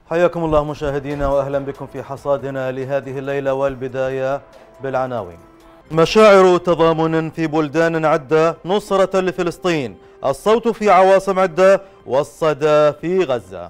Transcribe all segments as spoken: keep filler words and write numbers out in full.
حياكم الله مشاهدينا وأهلا بكم في حصادنا لهذه الليلة، والبداية بالعناوين. مشاعر تضامن في بلدان عدة نصرة لفلسطين، الصوت في عواصم عدة والصدى في غزة.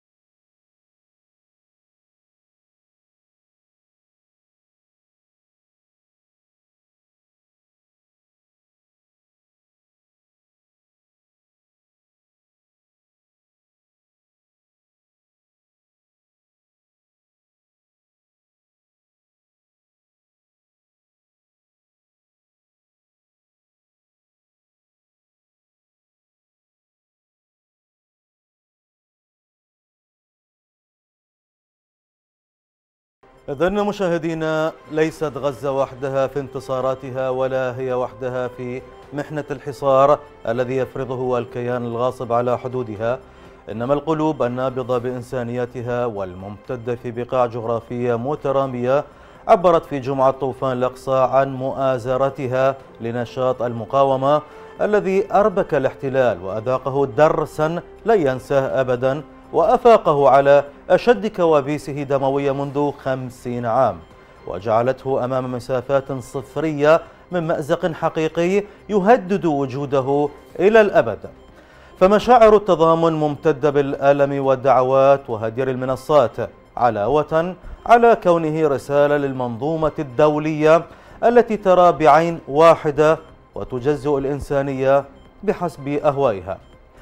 إذن مشاهدينا، ليست غزة وحدها في انتصاراتها، ولا هي وحدها في محنة الحصار الذي يفرضه الكيان الغاصب على حدودها، إنما القلوب النابضة بإنسانيتها والممتدة في بقاع جغرافية مترامية عبرت في جمعة طوفان الأقصى عن مؤازرتها لنشاط المقاومة الذي أربك الاحتلال وأذاقه درسا لن ينساه أبدا، وأفاقه على أشد كوابيسه دموية منذ خمسين عام، وجعلته أمام مسافات صفرية من مأزق حقيقي يهدد وجوده إلى الأبد. فمشاعر التضامن ممتدة بالألم والدعوات وهدير المنصات، علاوة على كونه رسالة للمنظومة الدولية التي ترى بعين واحدة وتجزئ الإنسانية بحسب أهوائها.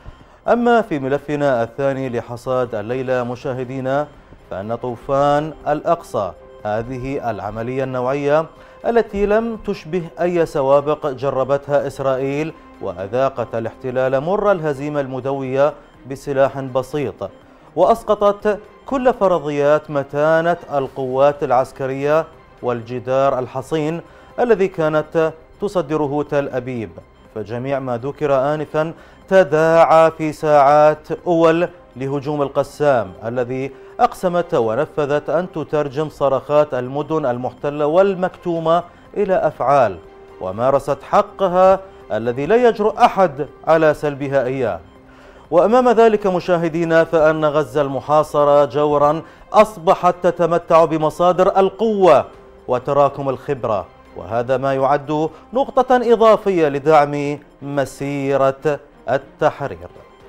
أما في ملفنا الثاني لحصاد الليلة مشاهدينا، فإن طوفان الأقصى، هذه العملية النوعية التي لم تشبه أي سوابق جربتها إسرائيل، وأذاقت الاحتلال مر الهزيمة المدوية بسلاح بسيط، وأسقطت كل فرضيات متانة القوات العسكرية والجدار الحصين الذي كانت تصدره تل أبيب. فجميع ما ذكر آنفا تداعى في ساعات أول لهجوم القسام الذي أقسمت ونفذت أن تترجم صرخات المدن المحتلة والمكتومة إلى أفعال، ومارست حقها الذي لا يجرؤ أحد على سلبها إياه. وأمام ذلك مشاهدينا، فأن غزة المحاصرة جورا أصبحت تتمتع بمصادر القوة وتراكم الخبرة، وهذا ما يعد نقطة إضافية لدعم مسيرة التحرير.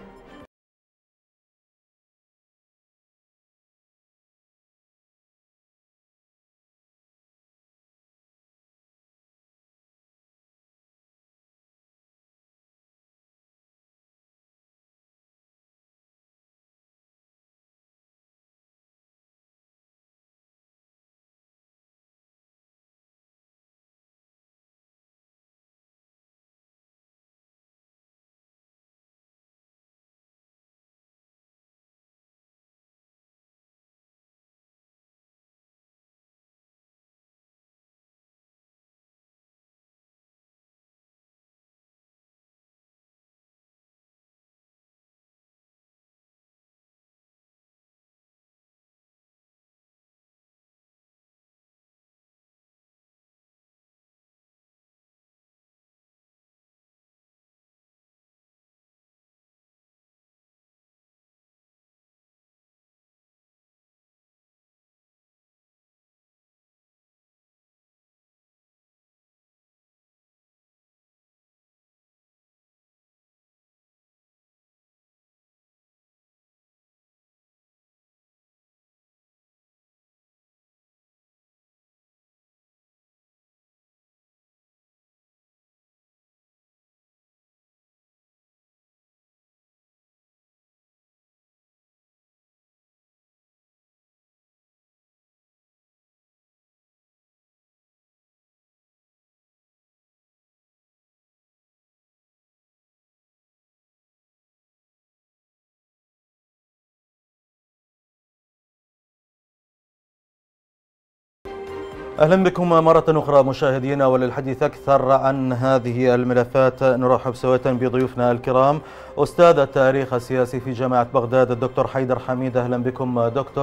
أهلا بكم مرة أخرى مشاهدينا، وللحديث أكثر عن هذه الملفات نرحب سوية بضيوفنا الكرام. أستاذ التاريخ السياسي في جامعة بغداد الدكتور حيدر حميد، أهلا بكم دكتور.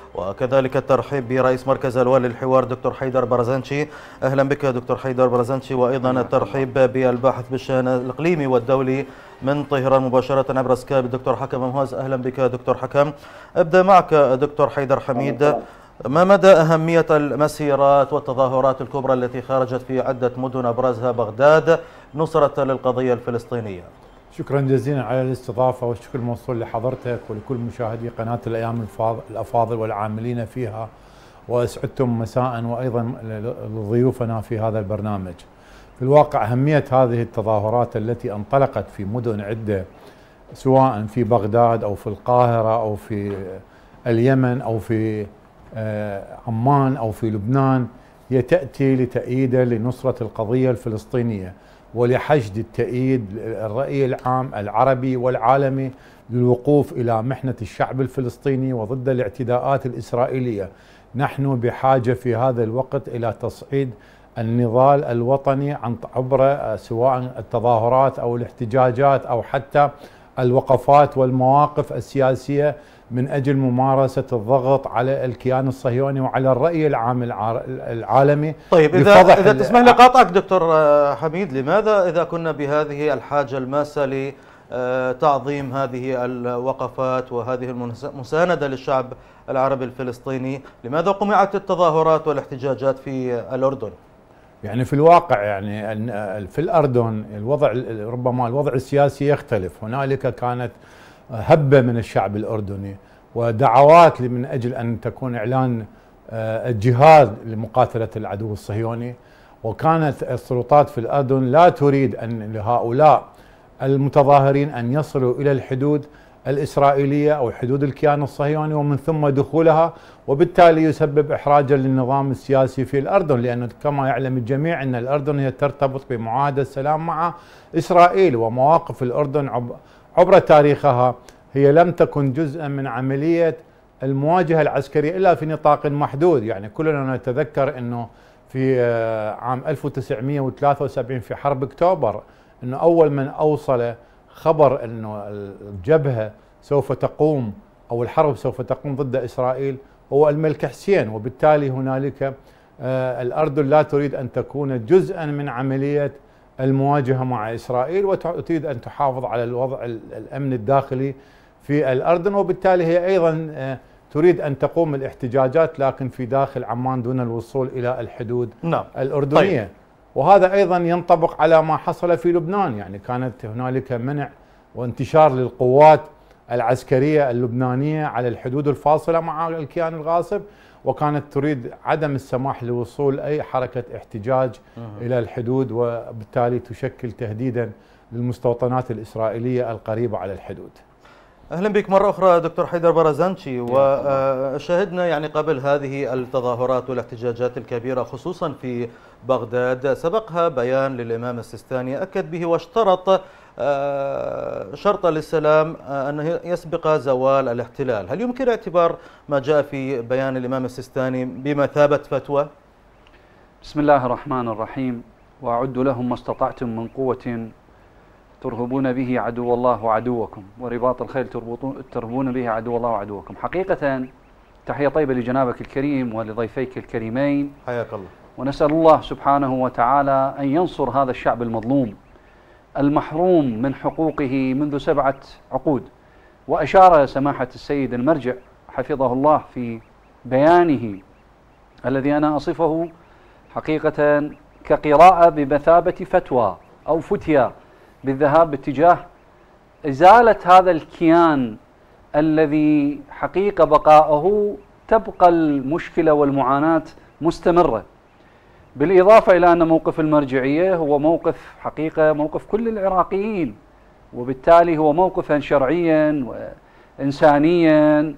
وكذلك الترحيب برئيس مركز الوالي للحوار دكتور حيدر برزنشي. أهلا بك دكتور حيدر برزنشي. وأيضا الترحيب بالباحث بالشأن الإقليمي والدولي من طهران مباشرة عبر سكايب الدكتور حكم ممهاز. أهلا بك دكتور حكم. أبدأ معك دكتور حيدر حميد، ما مدى أهمية المسيرات والتظاهرات الكبرى التي خرجت في عدة مدن أبرزها بغداد نصرة للقضية الفلسطينية؟ شكرا جزيلا على الاستضافة، والشكر موصول لحضرتك ولكل مشاهدي قناة الأيام الأفاضل والعاملين فيها، وأسعدتم مساء وأيضا لضيوفنا في هذا البرنامج. في الواقع أهمية هذه التظاهرات التي انطلقت في مدن عدة سواء في بغداد أو في القاهرة أو في اليمن أو في عمان أو في لبنان هي تأتي لتأييد لنصرة القضية الفلسطينية ولحشد التأييد الرأي العام العربي والعالمي للوقوف إلى محنة الشعب الفلسطيني وضد الاعتداءات الإسرائيلية. نحن بحاجة في هذا الوقت إلى تصعيد النضال الوطني عن عبر سواء التظاهرات أو الاحتجاجات أو حتى الوقفات والمواقف السياسية من أجل ممارسة الضغط على الكيان الصهيوني وعلى الرأي العام العالمي. طيب إذا, إذا تسمح لي قاطعك دكتور حميد، لماذا إذا كنا بهذه الحاجة الماسة لتعظيم هذه الوقفات وهذه المساندة للشعب العربي الفلسطيني، لماذا قمعت التظاهرات والاحتجاجات في الأردن؟ يعني في الواقع يعني في الأردن الوضع ربما الوضع السياسي يختلف. هنالك كانت هبة من الشعب الأردني ودعوات من أجل أن تكون إعلان الجهاد لمقاتلة العدو الصهيوني، وكانت السلطات في الأردن لا تريد أن لهؤلاء المتظاهرين أن يصلوا إلى الحدود الإسرائيلية أو حدود الكيان الصهيوني ومن ثم دخولها، وبالتالي يسبب إحراجا للنظام السياسي في الأردن، لأنه كما يعلم الجميع أن الأردن هي ترتبط بمعاهدة السلام مع إسرائيل، ومواقف الأردن عبر تاريخها هي لم تكن جزءا من عملية المواجهة العسكرية إلا في نطاق محدود. يعني كلنا نتذكر أنه في عام ألف وتسعمئة وثلاثة وسبعين في حرب أكتوبر أنه أول من أوصل خبر أنه الجبهة سوف تقوم أو الحرب سوف تقوم ضد إسرائيل هو الملك حسين، وبالتالي هنالك الأردن لا تريد أن تكون جزءا من عملية المواجهة مع إسرائيل، وتريد أن تحافظ على الوضع الأمن الداخلي في الأردن، وبالتالي هي أيضا تريد أن تقوم الاحتجاجات لكن في داخل عمان دون الوصول إلى الحدود نعم. الأردنية. طيب. وهذا أيضا ينطبق على ما حصل في لبنان. يعني كانت هنالك منع وانتشار للقوات العسكرية اللبنانية على الحدود الفاصلة مع الكيان الغاصب، وكانت تريد عدم السماح لوصول أي حركة احتجاج أه. إلى الحدود، وبالتالي تشكل تهديدا للمستوطنات الإسرائيلية القريبة على الحدود. أهلا بك مرة أخرى دكتور حيدر برزنشي. وشاهدنا يعني قبل هذه التظاهرات والاحتجاجات الكبيرة خصوصا في بغداد سبقها بيان للإمام السيستاني أكد به واشترط شرطا للسلام أنه يسبق زوال الاحتلال. هل يمكن اعتبار ما جاء في بيان الإمام السيستاني بمثابة فتوى؟ بسم الله الرحمن الرحيم. وأعدوا لهم ما استطعتم من قوة ترهبون به عدو الله وعدوكم ورباط الخيل ترهبون به عدو الله وعدوكم. حقيقة تحية طيبة لجنابك الكريم ولضيفيك الكريمين، حياك الله. ونسأل الله سبحانه وتعالى أن ينصر هذا الشعب المظلوم المحروم من حقوقه منذ سبعة عقود. وأشار سماحة السيد المرجع حفظه الله في بيانه الذي أنا أصفه حقيقة كقراءة بمثابة فتوى أو فتيا بالذهاب باتجاه إزالة هذا الكيان الذي حقيقة بقاءه تبقى المشكلة والمعاناة مستمرة. بالإضافة إلى أن موقف المرجعية هو موقف حقيقة موقف كل العراقيين، وبالتالي هو موقفا شرعيا وإنسانيا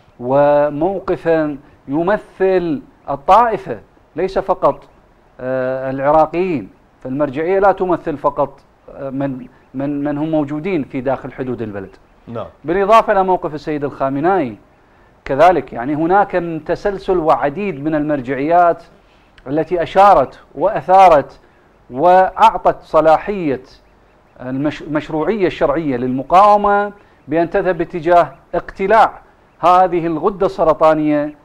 وموقفا يمثل الطائفة ليس فقط العراقيين. فالمرجعية لا تمثل فقط من من من هم موجودين في داخل حدود البلد. نعم. بالإضافة إلى موقف السيد الخامنائي كذلك، يعني هناك من تسلسل وعديد من المرجعيات التي أشارت وأثارت وأعطت صلاحية المشروعية الشرعية للمقاومة بأن تذهب باتجاه اقتلاع هذه الغدة السرطانية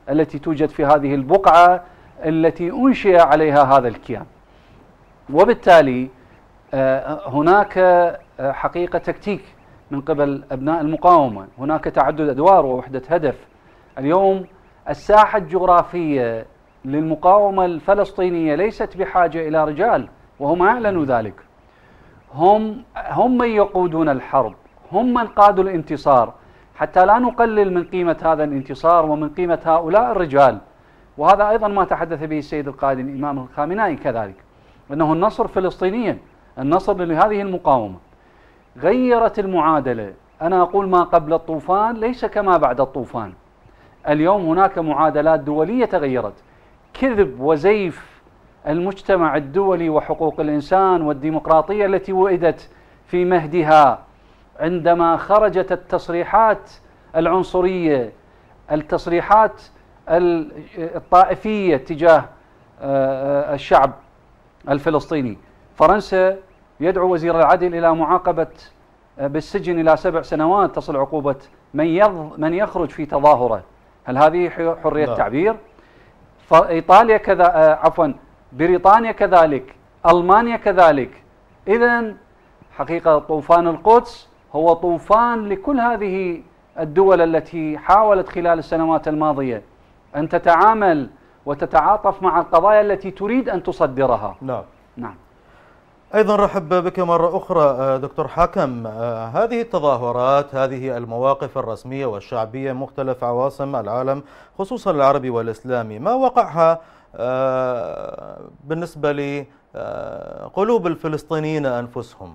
التي توجد في هذه البقعة التي أنشئ عليها هذا الكيان. وبالتالي هناك حقيقة تكتيك من قبل أبناء المقاومة، هناك تعدد أدوار ووحدة هدف. اليوم الساحة الجغرافية للمقاومة الفلسطينية ليست بحاجة إلى رجال، وهم أعلنوا ذلك. هم هم من يقودون الحرب، هم من قادوا الانتصار، حتى لا نقلل من قيمة هذا الانتصار ومن قيمة هؤلاء الرجال. وهذا أيضا ما تحدث به السيد القائد الإمام الخامنائي كذلك، أنه النصر فلسطينيا، النصر لهذه المقاومة. غيرت المعادلة. أنا أقول ما قبل الطوفان ليس كما بعد الطوفان. اليوم هناك معادلات دولية تغيرت. كذب وزيف المجتمع الدولي وحقوق الإنسان والديمقراطية التي وئدت في مهدها عندما خرجت التصريحات العنصرية، التصريحات الطائفية تجاه الشعب الفلسطيني. فرنسا يدعو وزير العدل إلى معاقبة بالسجن إلى سبع سنوات تصل عقوبة من من يخرج في تظاهرة. هل هذه حرية لا. تعبير؟ إيطاليا كذا، عفوا بريطانيا كذلك، ألمانيا كذلك. إذن حقيقة طوفان القدس هو طوفان لكل هذه الدول التي حاولت خلال السنوات الماضية أن تتعامل وتتعاطف مع القضايا التي تريد أن تصدرها. نعم. نعم. أيضا رحب بك مرة أخرى دكتور حاكم. هذه التظاهرات، هذه المواقف الرسمية والشعبية مختلف عواصم العالم خصوصا العربي والإسلامي، ما وقعها بالنسبة لقلوب الفلسطينيين أنفسهم؟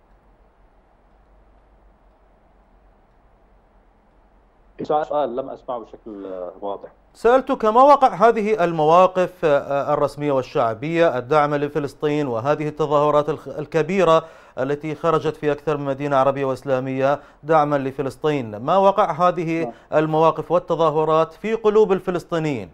سؤال لم أسمعه بشكل واضح. سألتك ما وقع هذه المواقف الرسمية والشعبية الداعمة لفلسطين وهذه التظاهرات الكبيرة التي خرجت في أكثر من مدينة عربية وإسلامية دعما لفلسطين، ما وقع هذه المواقف والتظاهرات في قلوب الفلسطينيين؟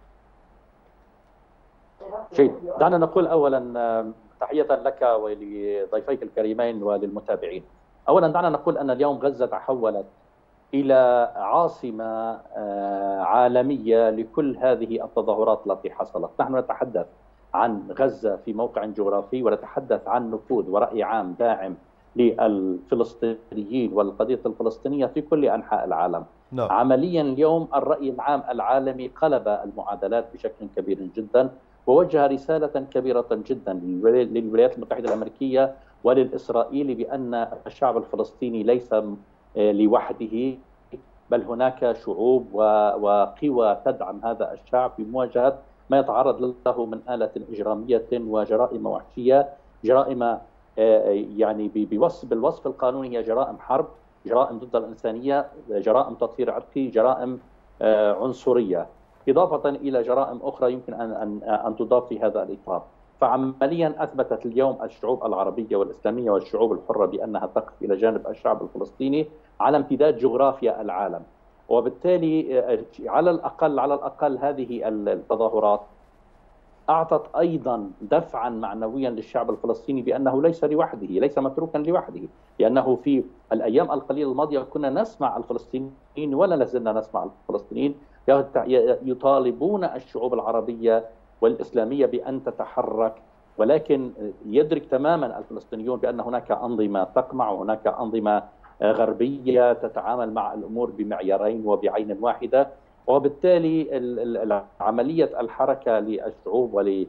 جيد، دعنا نقول أولا تحية لك ولضيفيك الكريمين وللمتابعين. أولا دعنا نقول أن اليوم غزة تحولت إلى عاصمة عالمية لكل هذه التظاهرات التي حصلت. نحن نتحدث عن غزة في موقع جغرافي، ونتحدث عن نفوذ ورأي عام داعم للفلسطينيين والقضية الفلسطينية في كل أنحاء العالم. no. عمليا اليوم الرأي العام العالمي قلب المعادلات بشكل كبير جدا، ووجه رسالة كبيرة جدا للولايات المتحدة الأمريكية وللإسرائيلي بأن الشعب الفلسطيني ليس لوحده، بل هناك شعوب وقوى تدعم هذا الشعب في مواجهة ما يتعرض له من آلة إجرامية وجرائم وحشية، جرائم يعني بوصف بالوصف القانوني هي جرائم حرب، جرائم ضد الإنسانية، جرائم تطهير عرقي، جرائم عنصرية، إضافة إلى جرائم أخرى يمكن أن أن أن تضاف في هذا الإطار. فعمليا أثبتت اليوم الشعوب العربية والإسلامية والشعوب الحرة بأنها تقف إلى جانب الشعب الفلسطيني على امتداد جغرافيا العالم. وبالتالي على الأقل على الأقل هذه التظاهرات أعطت أيضا دفعا معنويا للشعب الفلسطيني بأنه ليس لوحده، ليس متروكا لوحده، لأنه في الأيام القليلة الماضية كنا نسمع الفلسطينيين ولا لازلنا نسمع الفلسطينيين يطالبون الشعوب العربية والإسلامية بأن تتحرك، ولكن يدرك تماما الفلسطينيون بأن هناك أنظمة تقمع وهناك أنظمة غربية تتعامل مع الأمور بمعيارين وبعين واحدة. وبالتالي عملية الحركة للشعوب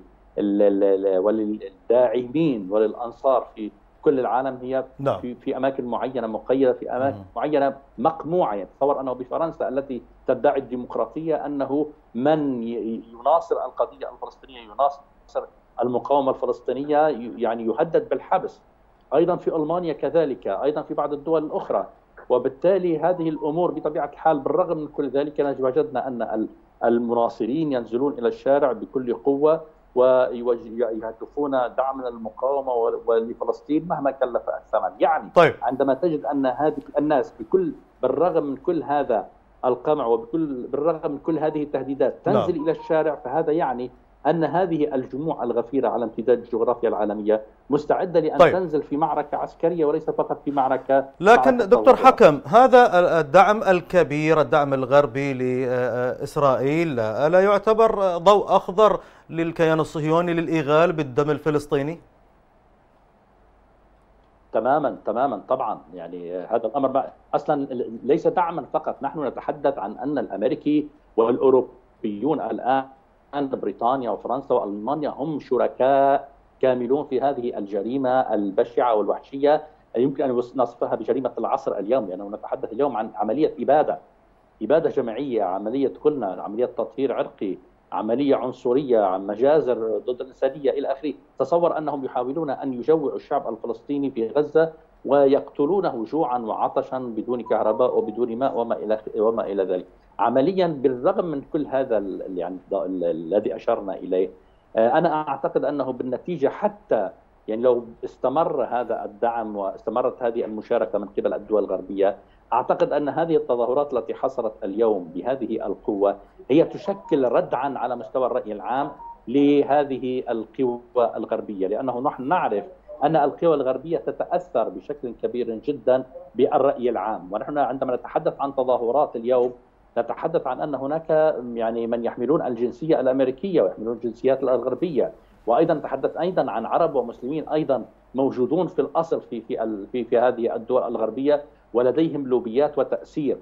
وللداعمين وللأنصار في كل العالم هي نعم. في, في أماكن معينة مقيدة، في أماكن معينة مقموعة. يعني تصور أنه بفرنسا التي تدعي الديمقراطية أنه من يناصر القضية الفلسطينية يناصر المقاومة الفلسطينية يعني يهدد بالحبس. أيضا في ألمانيا كذلك، أيضا في بعض الدول الأخرى. وبالتالي هذه الأمور بطبيعة الحال بالرغم من كل ذلك وجدنا أن المناصرين ينزلون إلى الشارع بكل قوة ويهدفون دعم للمقاومة ولفلسطين مهما كلف الثمن. يعني طيب. عندما تجد أن هذه الناس بكل بالرغم من كل هذا القمع وبكل بالرغم من كل هذه التهديدات تنزل لا. إلى الشارع، فهذا يعني أن هذه الجموع الغفيرة على امتداد الجغرافيا العالمية مستعدة لأن طيب. تنزل في معركة عسكرية وليس فقط في معركة. لكن معركة دكتور تطور. حكم، هذا الدعم الكبير، الدعم الغربي لإسرائيل، ألا يعتبر ضوء أخضر للكيان الصهيوني للإغال بالدم الفلسطيني؟ تماما تماما طبعا، يعني هذا الامر اصلا ليس دعما فقط، نحن نتحدث عن ان الامريكي والاوروبيون الان بريطانيا وفرنسا والمانيا هم شركاء كاملون في هذه الجريمه البشعه والوحشيه، يمكن ان نصفها بجريمه العصر اليوم، لانه نتحدث اليوم عن عمليه اباده اباده جماعيه، عمليه قلنا عمليه تطهير عرقي، عملية عنصرية، عن مجازر ضد الإنسانية إلى آخره. تصور أنهم يحاولون أن يجوعوا الشعب الفلسطيني في غزة ويقتلونه جوعا وعطشا بدون كهرباء وبدون ماء وما إلى وما إلى ذلك. عمليا بالرغم من كل هذا يعني الذي أشرنا إليه، أنا أعتقد أنه بالنتيجة حتى يعني لو استمر هذا الدعم واستمرت هذه المشاركة من قبل الدول الغربية، أعتقد أن هذه التظاهرات التي حصلت اليوم بهذه القوة هي تشكل ردعا على مستوى الرأي العام لهذه القوى الغربية، لأنه نحن نعرف أن القوى الغربية تتأثر بشكل كبير جدا بالرأي العام، ونحن عندما نتحدث عن تظاهرات اليوم نتحدث عن أن هناك يعني من يحملون الجنسية الأمريكية ويحملون الجنسيات الغربية، وأيضا نتحدث أيضا عن عرب ومسلمين أيضا موجودون في الأصل في في في, في هذه الدول الغربية ولديهم لوبيات وتأثير.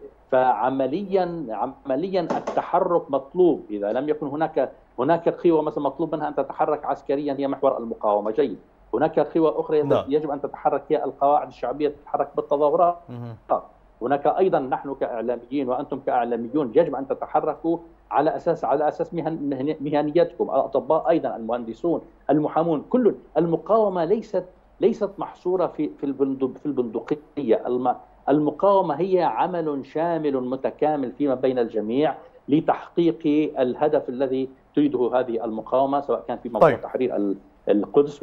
فعمليا عمليا التحرك مطلوب، إذا لم يكن هناك هناك قوى مثلا مطلوب منها أن تتحرك عسكريا هي محور المقاومة، جيد. هناك قوى أخرى لا. يجب أن تتحرك هي القواعد الشعبية تتحرك بالتظاهرات. هناك أيضا نحن كإعلاميين وأنتم كإعلاميون يجب أن تتحركوا على أساس على أساس مهن مهنيتكم، الأطباء أيضا، المهندسون، المحامون، كل المقاومة ليست ليست محصورة في في البندق في البندقية. المقاومة هي عمل شامل متكامل فيما بين الجميع لتحقيق الهدف الذي تريده هذه المقاومة، سواء كان في موضوع طيب. تحرير القدس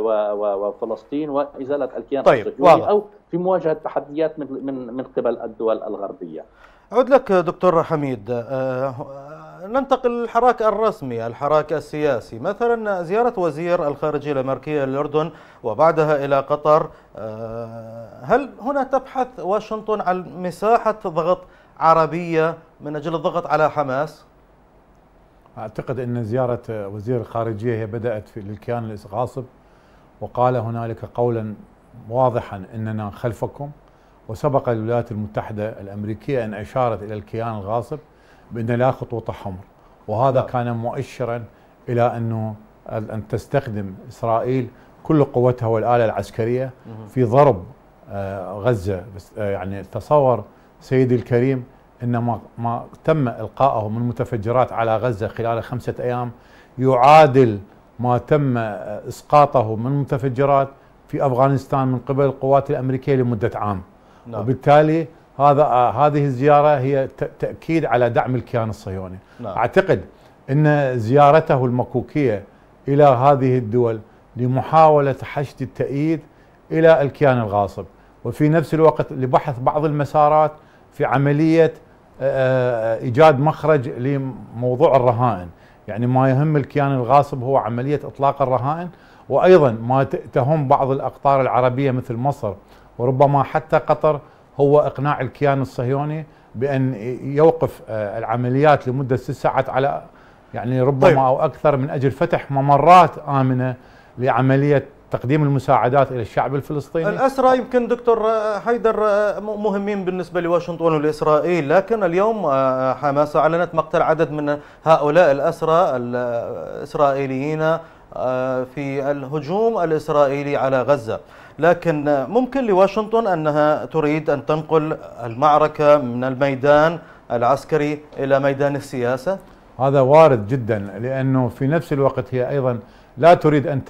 وفلسطين وإزالة الكيان طيب. الصهيوني أو في مواجهة تحديات من من من قبل الدول الغربية. أعود لك دكتور حميد، ننتقل للحراك الرسمي، الحراك السياسي، مثلا زيارة وزير الخارجية الأمريكية للأردن وبعدها إلى قطر، هل هنا تبحث واشنطن عن مساحة ضغط عربية من أجل الضغط على حماس؟ أعتقد أن زيارة وزير الخارجية هي بدأت في للكيان الغاصب، وقال هنالك قولا واضحا أننا خلفكم، وسبق الولايات المتحدة الأمريكية أن أشارت إلى الكيان الغاصب بأن لا خطوة حمر، وهذا لا. كان مؤشرا إلى أنه أن تستخدم إسرائيل كل قوتها والآلة العسكرية في ضرب غزة. يعني تصور سيدي الكريم أن ما, ما تم إلقاءه من متفجرات على غزة خلال خمسة أيام يعادل ما تم إسقاطه من متفجرات في أفغانستان من قبل القوات الأمريكية لمدة عام. نعم. وبالتالي هذا هذه الزيارة هي تأكيد على دعم الكيان الصهيوني. نعم. أعتقد أن زيارته المكوكية إلى هذه الدول لمحاولة حشد التأييد إلى الكيان الغاصب، وفي نفس الوقت لبحث بعض المسارات في عملية إيجاد مخرج لموضوع الرهائن. يعني ما يهم الكيان الغاصب هو عملية إطلاق الرهائن، وأيضا ما تهم بعض الأقطار العربية مثل مصر وربما حتى قطر هو إقناع الكيان الصهيوني بأن يوقف العمليات لمدة ست ساعات على يعني ربما طيب. أو أكثر من أجل فتح ممرات آمنة لعملية تقديم المساعدات إلى الشعب الفلسطيني. الأسرى يمكن دكتور حيدر مهمين بالنسبة لواشنطن ولإسرائيل، لكن اليوم حماس أعلنت مقتل عدد من هؤلاء الأسرى الإسرائيليين في الهجوم الإسرائيلي على غزة، لكن ممكن لواشنطن أنها تريد أن تنقل المعركة من الميدان العسكري إلى ميدان السياسة؟ هذا وارد جدا، لأنه في نفس الوقت هي أيضا لا تريد أن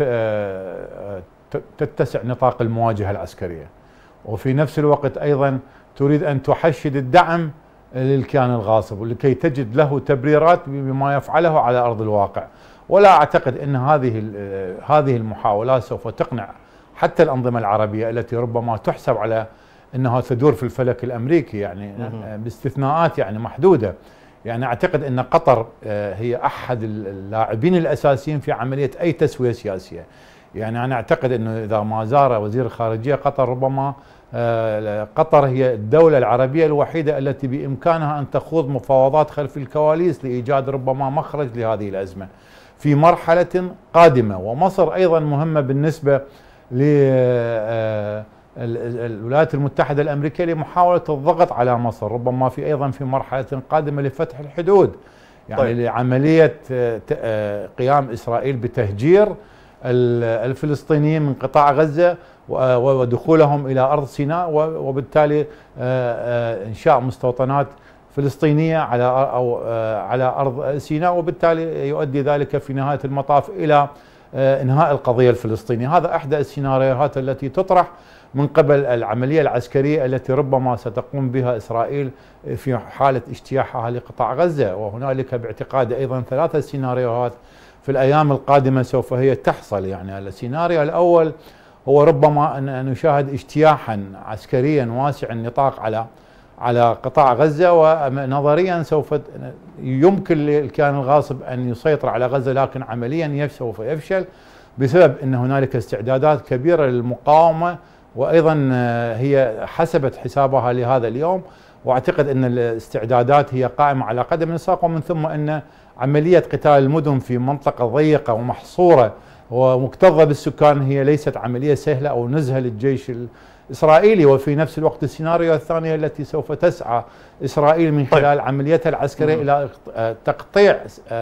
تتسع نطاق المواجهة العسكرية، وفي نفس الوقت أيضا تريد أن تحشد الدعم للكيان الغاصب ولكي تجد له تبريرات بما يفعله على أرض الواقع. ولا أعتقد أن هذه هذه المحاولات سوف تقنع حتى الأنظمة العربية التي ربما تحسب على أنها تدور في الفلك الأمريكي، يعني باستثناءات يعني محدودة. يعني أعتقد أن قطر هي أحد اللاعبين الأساسيين في عملية أي تسوية سياسية. يعني أنا أعتقد أنه إذا ما زار وزير الخارجية قطر، ربما قطر هي الدولة العربية الوحيدة التي بإمكانها أن تخوض مفاوضات خلف الكواليس لإيجاد ربما مخرج لهذه الأزمة في مرحلة قادمة. ومصر أيضا مهمة بالنسبة للولايات المتحدة الأمريكية لمحاولة الضغط على مصر، ربما في أيضا في مرحلة قادمة لفتح الحدود، يعني طيب. لعملية قيام إسرائيل بتهجير الفلسطينيين من قطاع غزة ودخولهم إلى أرض سيناء، وبالتالي إنشاء مستوطنات فلسطينية على أو على أرض سيناء، وبالتالي يؤدي ذلك في نهاية المطاف إلى إنهاء القضية الفلسطينية. هذا أحدى السيناريوهات التي تطرح من قبل العملية العسكرية التي ربما ستقوم بها إسرائيل في حالة اجتياحها لقطاع غزة. وهنالك باعتقاد أيضا ثلاثة سيناريوهات في الأيام القادمة سوف هي تحصل. يعني السيناريو الأول هو ربما أن نشاهد اجتياحا عسكريا واسع النطاق على على قطاع غزة، ونظريا سوف يمكن للكيان الغاصب أن يسيطر على غزة، لكن عمليا سوف يفشل بسبب أن هنالك استعدادات كبيرة للمقاومة، وأيضا هي حسبت حسابها لهذا اليوم. واعتقد أن الاستعدادات هي قائمة على قدم وساق، ومن ثم أن عملية قتال المدن في منطقة ضيقة ومحصورة ومكتظة بالسكان هي ليست عملية سهلة أو نزهة للجيش الإسرائيلي. وفي نفس الوقت السيناريو الثانية التي سوف تسعى إسرائيل من خلال عمليتها العسكرية إلى تقطيع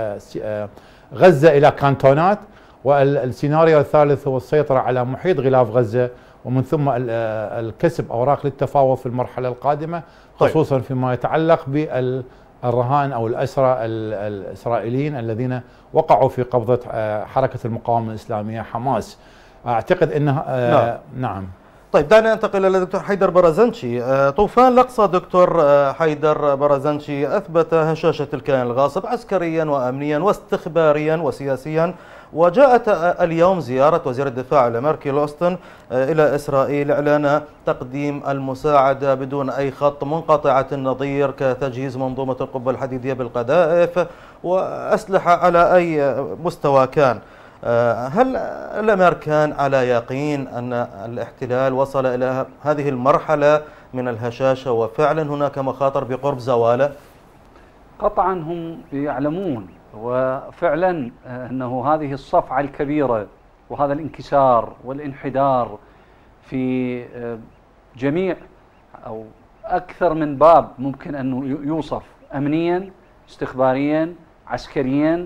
غزة إلى كانتونات، والسيناريو الثالث هو السيطرة على محيط غلاف غزة، ومن ثم الكسب أوراق للتفاوض في المرحلة القادمة، خصوصا فيما يتعلق بالرهائن أو الأسرى الإسرائيليين الذين وقعوا في قبضة حركة المقاومة الإسلامية حماس. أعتقد أنه نعم, نعم. طيب دعنا ننتقل إلى دكتور حيدر برزنشي. طوفان الأقصى دكتور حيدر برزنشي أثبت هشاشة الكيان الغاصب عسكريا وأمنيا واستخباريا وسياسيا، وجاءت اليوم زيارة وزير الدفاع الأمريكي لوستن إلى إسرائيل إعلان تقديم المساعدة بدون أي خط، منقطعة النظير، كتجهيز منظومة القبة الحديدية بالقذائف وأسلحة على أي مستوى كان. هل الأمريكان على يقين أن الاحتلال وصل إلى هذه المرحلة من الهشاشة وفعلا هناك مخاطر بقرب زواله؟ قطعا هم يعلمون، وفعلا أنه هذه الصفعة الكبيرة وهذا الانكسار والانحدار في جميع أو أكثر من باب ممكن أن يوصف، أمنيا، استخباريا، عسكريا،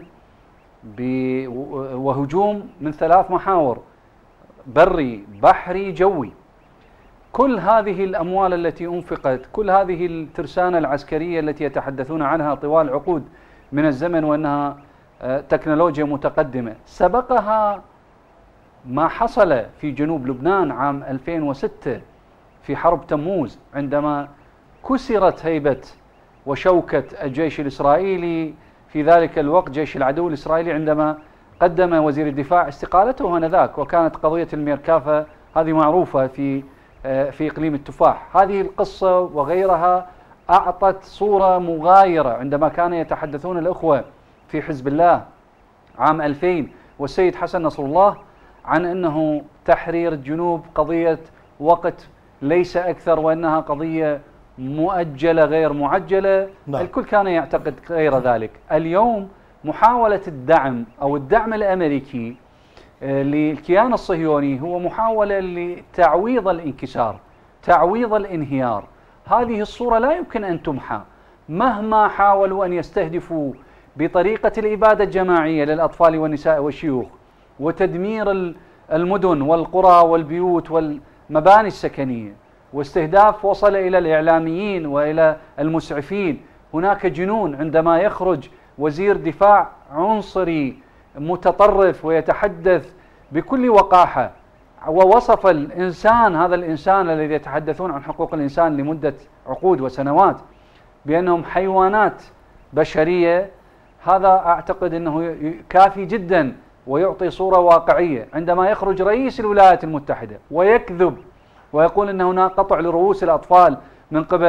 وهجوم من ثلاث محاور: بري، بحري، جوي. كل هذه الأموال التي أنفقت، كل هذه الترسانة العسكرية التي يتحدثون عنها طوال عقود من الزمن وأنها تكنولوجيا متقدمة، سبقها ما حصل في جنوب لبنان عام ألفين وستة في حرب تموز، عندما كسرت هيبة وشوكة الجيش الإسرائيلي في ذلك الوقت، جيش العدو الإسرائيلي، عندما قدم وزير الدفاع استقالته آنذاك، وكانت قضية الميركافة هذه معروفة في في إقليم التفاح. هذه القصة وغيرها أعطت صورة مغايرة عندما كان يتحدثون الأخوة في حزب الله عام ألفين والسيد حسن نصر الله عن أنه تحرير الجنوب قضية وقت ليس أكثر، وأنها قضية مؤجلة غير معجلة. نعم. الكل كان يعتقد غير ذلك. اليوم محاولة الدعم أو الدعم الأمريكي للكيان الصهيوني هو محاولة لتعويض الانكسار، تعويض الانهيار. هذه الصورة لا يمكن أن تمحى مهما حاولوا أن يستهدفوا بطريقة الإبادة الجماعية للأطفال والنساء والشيوخ، وتدمير المدن والقرى والبيوت والمباني السكنية، واستهداف وصل إلى الإعلاميين وإلى المسعفين. هناك جنون عندما يخرج وزير دفاع عنصري متطرف ويتحدث بكل وقاحة، ووصف الإنسان، هذا الإنسان الذي يتحدثون عن حقوق الإنسان لمدة عقود وسنوات بأنهم حيوانات بشرية. هذا أعتقد أنه كافي جدا ويعطي صورة واقعية. عندما يخرج رئيس الولايات المتحدة ويكذب ويقول أن هناك قطع لرؤوس الأطفال من قبل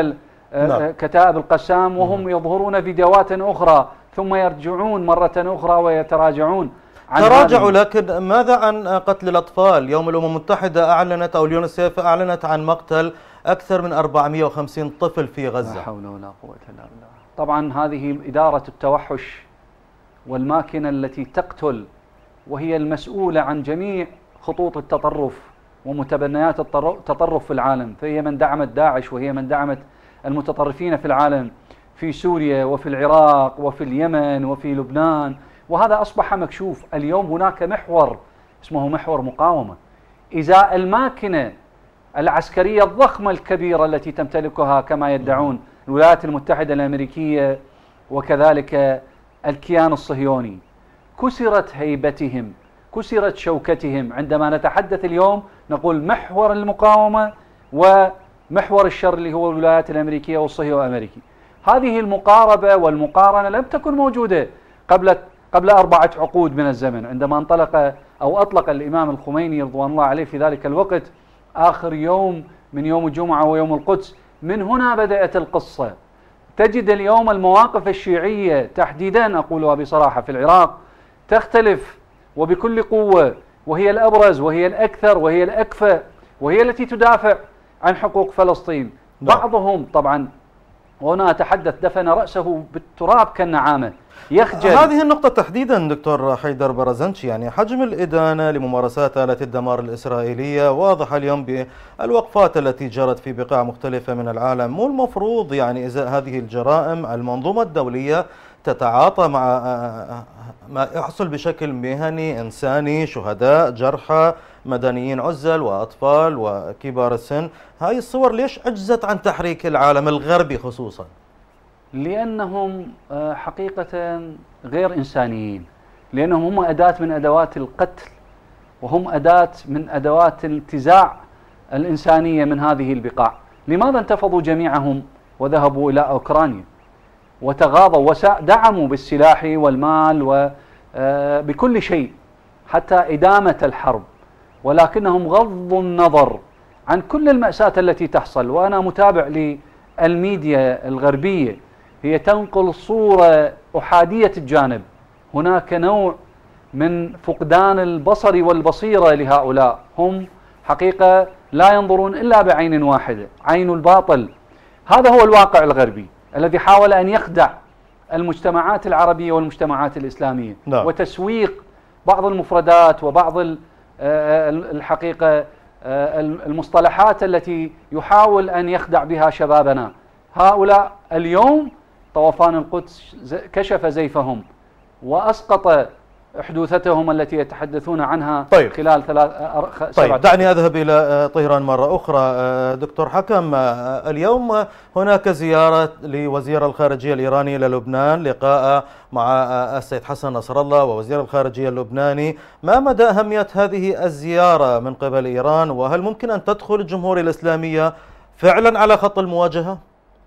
نعم. كتائب القسام، وهم يظهرون فيديوهات أخرى ثم يرجعون مرة أخرى ويتراجعون. تراجعوا، لكن ماذا عن قتل الأطفال؟ يوم الأمم المتحدة أعلنت، أو اليونيسيف أعلنت عن مقتل أكثر من أربعمئة وخمسين طفل في غزة. لا حول ولا قوة إلا بالله. طبعا هذه إدارة التوحش والماكنة التي تقتل، وهي المسؤولة عن جميع خطوط التطرف ومتبنيات التطرف في العالم، فهي من دعمت داعش، وهي من دعمت المتطرفين في العالم في سوريا وفي العراق وفي اليمن وفي لبنان، وهذا أصبح مكشوف. اليوم هناك محور اسمه محور مقاومة إزاء الماكنة العسكرية الضخمة الكبيرة التي تمتلكها كما يدعون الولايات المتحدة الأمريكية وكذلك الكيان الصهيوني. كسرت هيبتهم، كسرت شوكتهم. عندما نتحدث اليوم نقول محور المقاومة ومحور الشر اللي هو الولايات الأمريكية والصهيوني الأمريكي. هذه المقاربة والمقارنة لم تكن موجودة قبل قبل أربعة عقود من الزمن، عندما انطلق أو أطلق الإمام الخميني رضوان الله عليه في ذلك الوقت آخر يوم من يوم الجمعة ويوم القدس. من هنا بدأت القصة. تجد اليوم المواقف الشيعية تحديدا، أقولها بصراحة، في العراق تختلف وبكل قوة، وهي الأبرز وهي الأكثر وهي الأكفأ وهي التي تدافع عن حقوق فلسطين. بعضهم طبعا، وهنا أتحدث، دفن رأسه بالتراب كالنعامة، يخجل. هذه النقطة تحديدا دكتور حيدر برزنش، يعني حجم الإدانة لممارسات آلة الدمار الإسرائيلية واضحة اليوم بالوقفات التي جرت في بقاع مختلفة من العالم. مو المفروض يعني إزاء هذه الجرائم المنظومة الدولية تتعاطى مع ما يحصل بشكل مهني إنساني، شهداء، جرحى، مدنيين عزل وأطفال وكبار السن؟ هاي الصور ليش عجزت عن تحريك العالم الغربي خصوصا؟ لأنهم حقيقة غير إنسانيين، لأنهم هم أداة من أدوات القتل، وهم أداة من أدوات الانتزاع الإنسانية من هذه البقاع. لماذا انتفضوا جميعهم وذهبوا إلى أوكرانيا وتغاضوا ودعموا بالسلاح والمال وبكل شيء حتى إدامة الحرب، ولكنهم غضوا النظر عن كل المأساة التي تحصل. وأنا متابع للميديا الغربية، هي تنقل صورة أحادية الجانب. هناك نوع من فقدان البصر والبصيرة لهؤلاء، هم حقيقة لا ينظرون إلا بعين واحدة، عين الباطل. هذا هو الواقع الغربي الذي حاول أن يخدع المجتمعات العربية والمجتمعات الإسلامية، لا. وتسويق بعض المفردات وبعض الحقيقة المصطلحات التي يحاول أن يخدع بها شبابنا. هؤلاء اليوم طوفان القدس كشف زيفهم وأسقط أحدوثتهم التي يتحدثون عنها. طيب. خلال ثلاث طيب سبعة دعني أذهب إلى طهران مرة أخرى. دكتور حكم، اليوم هناك زيارة لوزير الخارجية الإيراني إلى لبنان، لقاء مع السيد حسن نصر الله ووزير الخارجية اللبناني. ما مدى أهمية هذه الزيارة من قبل إيران، وهل ممكن أن تدخل الجمهورية الإسلامية فعلا على خط المواجهة؟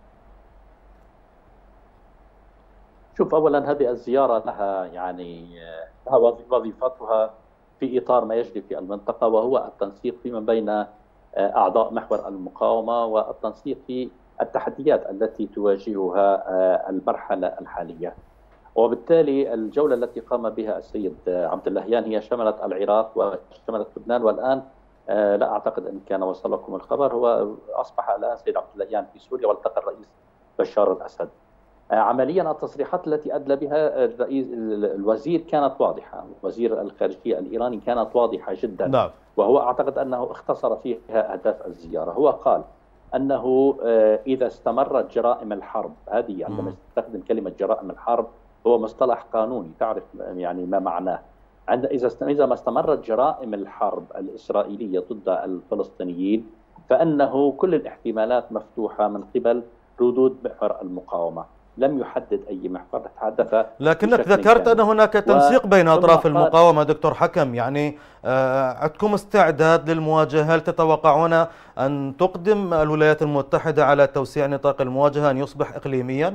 شوف، أولا هذه الزيارة لها يعني لها وظيفتها في إطار ما يجري في المنطقة، وهو التنسيق فيما بين أعضاء محور المقاومة والتنسيق في التحديات التي تواجهها المرحلة الحالية. وبالتالي الجولة التي قام بها السيد عبد اللهيان هي شملت العراق وشملت لبنان، والآن لا أعتقد أن كان وصل لكم الخبر، هو أصبح الآن السيد عبد اللهيان في سوريا والتقى الرئيس بشار الأسد. عمليا التصريحات التي أدلى بها الرئيس الوزير كانت واضحة، وزير الخارجية الإيراني كانت واضحة جدا. نعم. وهو أعتقد أنه اختصر فيها أهداف الزيارة. هو قال أنه إذا استمرت جرائم الحرب، هذه عندما يستخدم كلمة جرائم الحرب هو مصطلح قانوني تعرف يعني ما معناه. عند إذا إذا ما استمرت جرائم الحرب الإسرائيلية ضد الفلسطينيين، فإنه كل الاحتمالات مفتوحة من قبل ردود محور المقاومة. لم يحدد أي محور، تحدث. لكنك ذكرت أن هناك تنسيق بين أطراف المقاومة دكتور حكم، يعني عندكم استعداد للمواجهة؟ هل تتوقعون أن تقدم الولايات المتحدة على توسيع نطاق المواجهة، أن يصبح إقليميا؟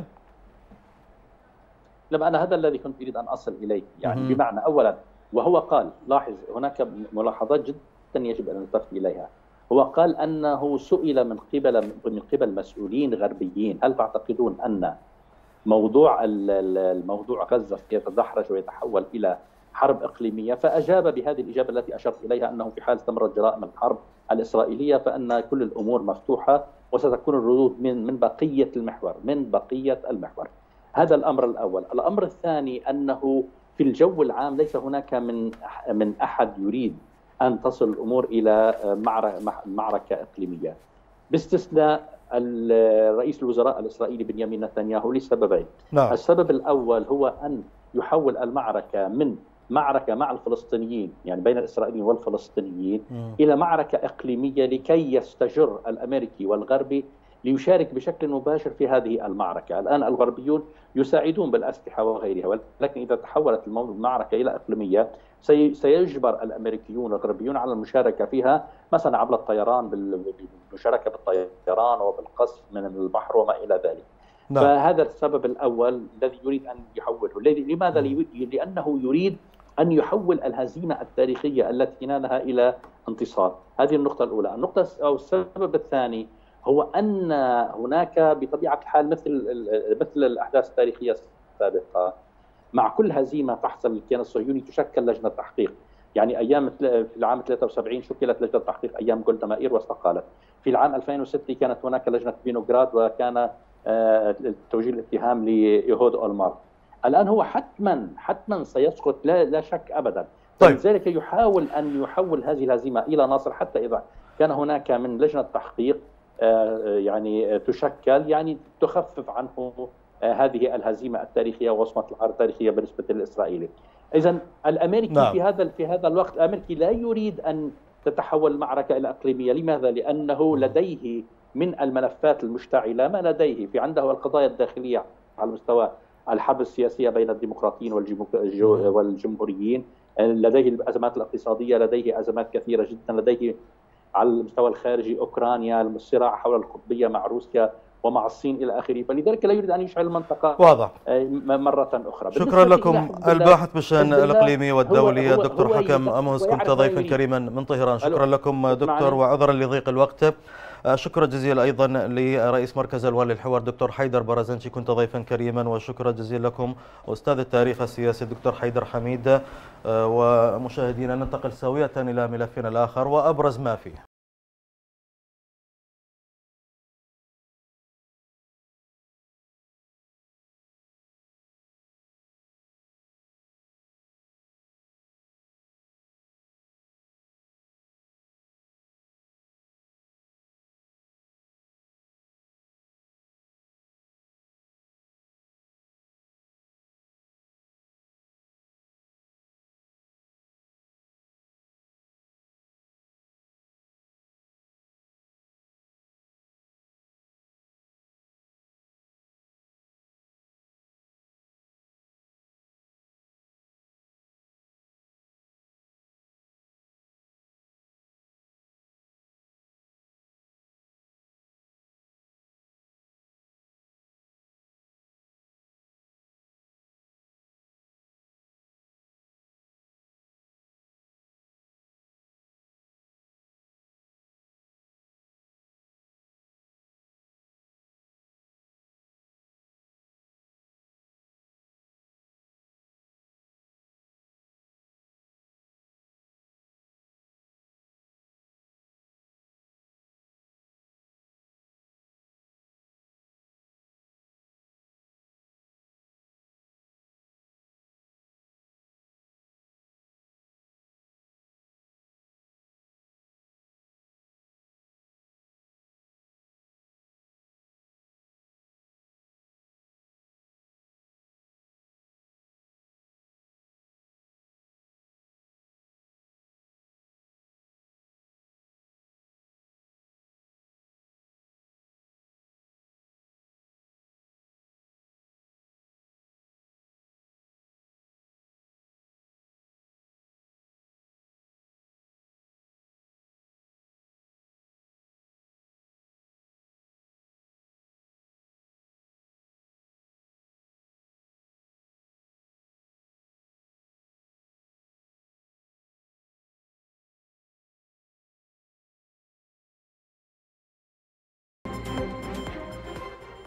لما أنا هذا الذي كنت أريد أن أصل إليه، يعني م- بمعنى أولا، وهو قال، لاحظ هناك ملاحظات جدا يجب أن نلتفت إليها. هو قال أنه سئل من قبل من قبل مسؤولين غربيين: هل تعتقدون أن موضوع الموضوع غزة يتدحرج ويتحول إلى حرب إقليمية؟ فأجاب بهذه الإجابة التي أشرت إليها، أنه في حال استمرت جرائم الحرب الإسرائيلية فإن كل الأمور مفتوحة وستكون الردود من من بقية المحور من بقية المحور. هذا الأمر الأول. الأمر الثاني أنه في الجو العام ليس هناك من من أحد يريد أن تصل الأمور إلى معركة إقليمية، باستثناء رئيس الوزراء الإسرائيلي بنيامين نتنياهو لسببين. نعم. السبب الأول هو أن يحول المعركة من معركة مع الفلسطينيين، يعني بين الإسرائيليين والفلسطينيين، م. إلى معركة إقليمية لكي يستجر الأمريكي والغربي ليشارك بشكل مباشر في هذه المعركة. الآن الغربيون يساعدون بالأسلحة وغيرها، ولكن إذا تحولت المعركة إلى إقليمية سيجبر الأمريكيون والغربيون على المشاركة فيها، مثلا عبر الطيران، بالمشاركة بالطيران وبالقصف من البحر وما إلى ذلك. نعم. فهذا السبب الأول الذي يريد أن يحوله. لماذا؟ لأنه يريد أن يحول الهزيمة التاريخية التي نالها إلى انتصار. هذه النقطة الأولى. النقطة أو السبب الثاني هو أن هناك بطبيعة الحال مثل مثل الأحداث التاريخية السابقة، مع كل هزيمة تحصل للكيان الصهيوني تشكل لجنة تحقيق. يعني أيام في العام ثلاثة وسبعين شكلت لجنة تحقيق أيام جولدا مائير واستقالت. في العام ألفين وستة كانت هناك لجنة فينوغراد وكان توجيه الاتهام ليهود أولمارت. الآن هو حتما حتما سيسقط، لا لا شك أبدا. طيب. لذلك يحاول أن يحول هذه الهزيمة إلى نصر، حتى إذا كان هناك من لجنة تحقيق يعني تشكل، يعني تخفف عنه هذه الهزيمة التاريخية ووصمة العار التاريخية بالنسبة للإسرائيلي. إذن الأمريكي نعم. في هذا في هذا الوقت الأمريكي لا يريد أن تتحول المعركة إلى إقليمية. لماذا؟ لأنه لديه من الملفات المشتعلة ما لديه. في عنده القضايا الداخلية على مستوى الحرب السياسية بين الديمقراطيين والجمهوريين، لديه الأزمات الاقتصادية، لديه أزمات كثيرة جدا، لديه على المستوى الخارجي أوكرانيا، الصراع حول القطبية مع روسيا ومع الصين إلى آخره. فلذلك لا يريد أن يشعل المنطقة واضح. مرة أخرى. شكرا لكم الباحث بالشأن الإقليمي والدولي الدكتور حكم أموس، كنت ضيفا كريما من طهران. شكرا لكم دكتور، وعذرا لضيق الوقت. شكرا جزيلا أيضا لرئيس مركز الوان للحوار دكتور حيدر برزنشي، كنت ضيفا كريما. وشكرا جزيلا لكم أستاذ التاريخ السياسي دكتور حيدر حميد. ومشاهدينا ننتقل سوية إلى ملفنا الآخر وأبرز ما فيه.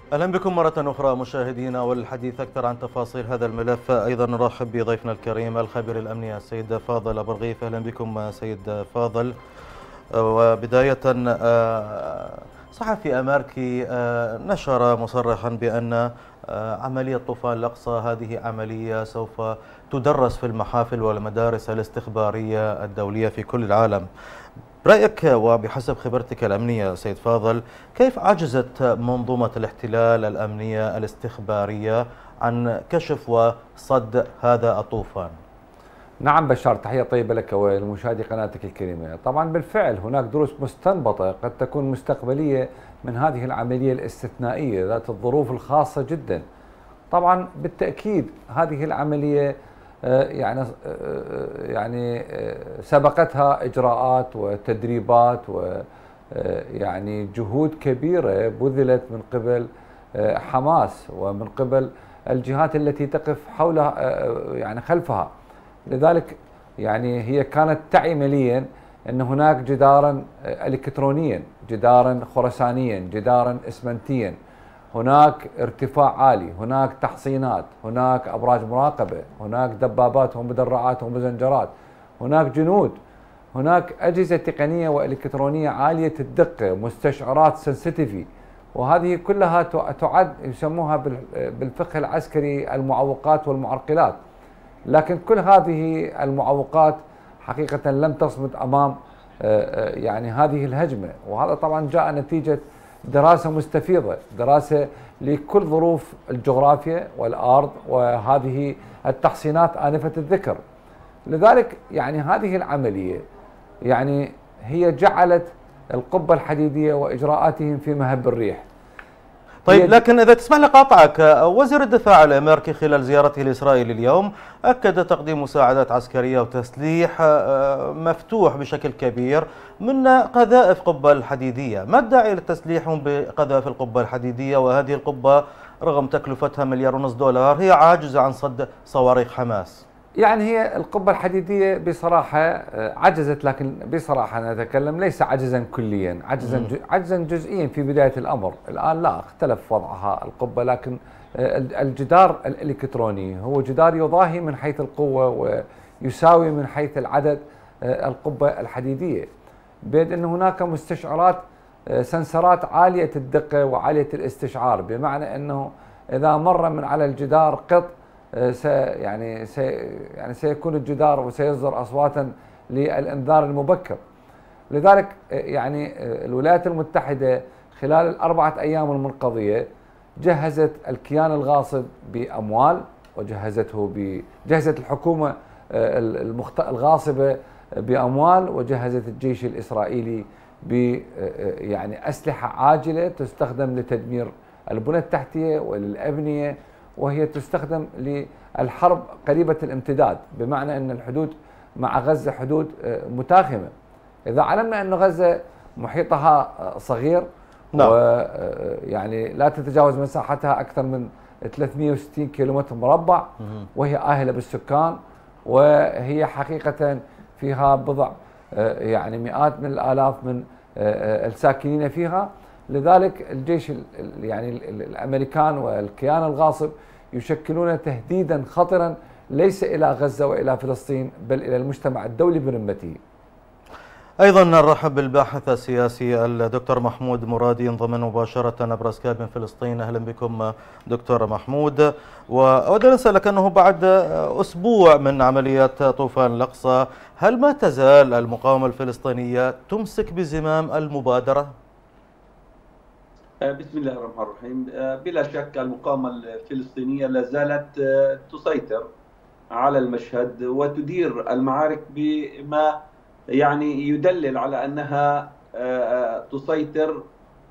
أهلا بكم مرة أخرى مشاهدينا، والحديث أكثر عن تفاصيل هذا الملف أيضا نرحب بضيفنا الكريم الخبير الأمني السيد فاضل أبو رغيف. أهلا بكم سيد فاضل. وبداية صحفي أمريكي نشر مصرحا بأن عملية طوفان الأقصى هذه عملية سوف تدرس في المحافل والمدارس الاستخبارية الدولية في كل العالم. برأيك وبحسب خبرتك الأمنية سيد فاضل، كيف عجزت منظومة الاحتلال الأمنية الاستخبارية عن كشف وصد هذا الطوفان؟ نعم بشار، تحية طيبة لك ولمشاهدي قناتك الكريمة. طبعا بالفعل هناك دروس مستنبطة قد تكون مستقبلية من هذه العملية الاستثنائية ذات الظروف الخاصة جدا. طبعا بالتأكيد هذه العملية يعني يعني سبقتها إجراءات وتدريبات ويعني جهود كبيرة بذلت من قبل حماس ومن قبل الجهات التي تقف حولها يعني خلفها. لذلك يعني هي كانت تعي مليا أن هناك جدارا إلكترونيا، جدارا خرسانيا، جدارا إسمنتيا، هناك ارتفاع عالي، هناك تحصينات، هناك أبراج مراقبة، هناك دبابات ومدرعات ومزنجرات، هناك جنود، هناك أجهزة تقنية وإلكترونية عالية الدقة، مستشعرات سنسيتيفي، وهذه كلها تعد يسموها بالفقه العسكري المعوقات والمعرقلات. لكن كل هذه المعوقات حقيقة لم تصمد أمام يعني هذه الهجمة، وهذا طبعا جاء نتيجة دراسة مستفيضة، دراسة لكل ظروف الجغرافيا والأرض وهذه التحصينات آنفة الذكر. لذلك يعني هذه العملية يعني هي جعلت القبة الحديدية وإجراءاتهم في مهب الريح. طيب، لكن إذا تسمح لي قاطعك، وزير الدفاع الأمريكي خلال زيارته لإسرائيل اليوم أكد تقديم مساعدات عسكرية وتسليح مفتوح بشكل كبير من قذائف قبة الحديدية. ما الداعي لتسليحهم بقذائف القبة الحديدية، وهذه القبة رغم تكلفتها مليار ونصف دولار هي عاجزة عن صد صواريخ حماس؟ يعني هي القبة الحديدية بصراحة عجزت، لكن بصراحة نتكلم ليس عجزا كليا، عجزا عجزا جزئيا في بداية الأمر. الآن لا، اختلف وضعها القبة، لكن الجدار الإلكتروني هو جدار يضاهي من حيث القوة ويساوي من حيث العدد القبة الحديدية، بيد أن هناك مستشعرات سنسرات عالية الدقة وعالية الاستشعار، بمعنى أنه إذا مر من على الجدار قط سي يعني سي يعني سيكون الجدار وسيصدر أصواتا للإنذار المبكر. لذلك يعني الولايات المتحدة خلال الأربعة أيام المنقضية جهزت الكيان الغاصب بأموال، وجهزته بجهزت الحكومة الغاصبة بأموال، وجهزت الجيش الإسرائيلي ب يعني أسلحة عاجلة تستخدم لتدمير البنى التحتية وللأبنية، وهي تستخدم للحرب قريبة الامتداد، بمعنى أن الحدود مع غزة حدود متاخمة. إذا علمنا أن غزة محيطها صغير، نعم، ويعني لا تتجاوز مساحتها أكثر من ثلاثمئة وستين كيلومتر مربع، وهي آهلة بالسكان، وهي حقيقة فيها بضع يعني مئات من الآلاف من الساكنين فيها. لذلك الجيش يعني الأمريكان والكيان الغاصب يشكلون تهديدا خطرا ليس إلى غزة وإلى فلسطين، بل إلى المجتمع الدولي برمته. أيضا نرحب بالباحث السياسي الدكتور محمود مرادي، ينضم مباشرة عبر سكايب من فلسطين. أهلا بكم دكتور محمود. وأود أن أسألك أنه بعد أسبوع من عمليات طوفان الأقصى، هل ما تزال المقاومة الفلسطينية تمسك بزمام المبادرة؟ بسم الله الرحمن الرحيم. بلا شك المقاومة الفلسطينية لا زالت تسيطر على المشهد وتدير المعارك بما يعني يدلل على أنها تسيطر